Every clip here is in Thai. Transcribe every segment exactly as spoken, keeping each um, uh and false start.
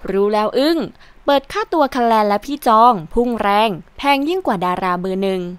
รู้แล้วอึ้งเปิดค่าตัวคันแลนและพี่จองพุ่งแรงแพงยิ่งกว่าดาราเบอร์หนึ่ง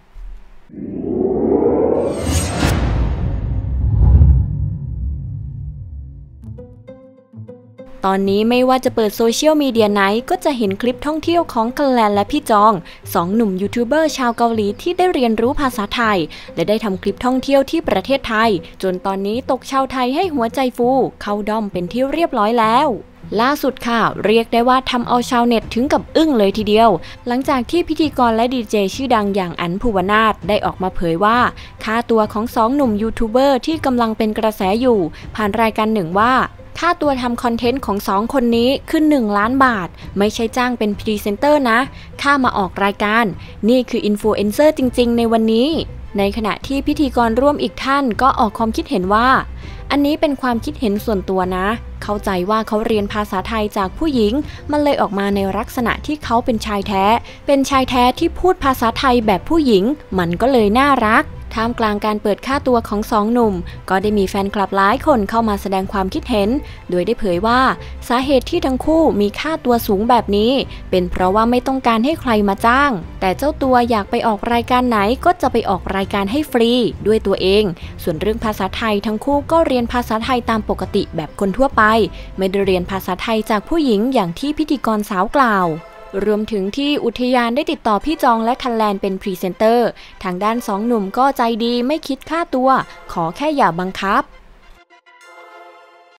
ตอนนี้ไม่ว่าจะเปิดโซเชียลมีเดียไหนก็จะเห็นคลิปท่องเที่ยวของคันแลนและพี่จองสองหนุ่มยูทูบเบอร์ชาวเกาหลีที่ได้เรียนรู้ภาษาไทยและได้ทำคลิปท่องเที่ยวที่ประเทศไทยจนตอนนี้ตกชาวไทยให้หัวใจฟูเข้าด้อมเป็นที่เรียบร้อยแล้วล่าสุดค่ะเรียกได้ว่าทำเอาชาวเน็ตถึงกับอึ้งเลยทีเดียวหลังจากที่พิธีกรและดีเจชื่อดังอย่างอั๋นภูวนาถได้ออกมาเผยว่าค่าตัวของสองหนุ่มยูทูบเบอร์ที่กำลังเป็นกระแสอยู่ผ่านรายการหนึ่งว่าค่าตัวทำคอนเทนต์ของสองคนนี้คือหนึ่งล้านบาทไม่ใช่จ้างเป็นพรีเซนเตอร์นะค่ามาออกรายการนี่คืออินฟลูเอนเซอร์จริงๆในวันนี้ในขณะที่พิธีกรร่วมอีกท่านก็ออกความคิดเห็นว่าอันนี้เป็นความคิดเห็นส่วนตัวนะเข้าใจว่าเขาเรียนภาษาไทยจากผู้หญิงมันเลยออกมาในลักษณะที่เขาเป็นชายแท้เป็นชายแท้ที่พูดภาษาไทยแบบผู้หญิงมันก็เลยน่ารักท่ามกลางการเปิดค่าตัวของสองหนุ่มก็ได้มีแฟนคลับหลายคนเข้ามาแสดงความคิดเห็นโดยได้เผยว่าสาเหตุที่ทั้งคู่มีค่าตัวสูงแบบนี้เป็นเพราะว่าไม่ต้องการให้ใครมาจ้างแต่เจ้าตัวอยากไปออกรายการไหนก็จะไปออกรายการให้ฟรีด้วยตัวเองส่วนเรื่องภาษาไทยทั้งคู่ก็เรียนภาษาไทยตามปกติแบบคนทั่วไปไม่ได้เรียนภาษาไทยจากผู้หญิงอย่างที่พิธีกรสาวกล่าวรวมถึงที่อุทยานได้ติดต่อพี่จองและคันแลนเป็นพรีเซนเตอร์ทางด้านสองหนุ่มก็ใจดีไม่คิดค่าตัวขอแค่อย่าบังคับ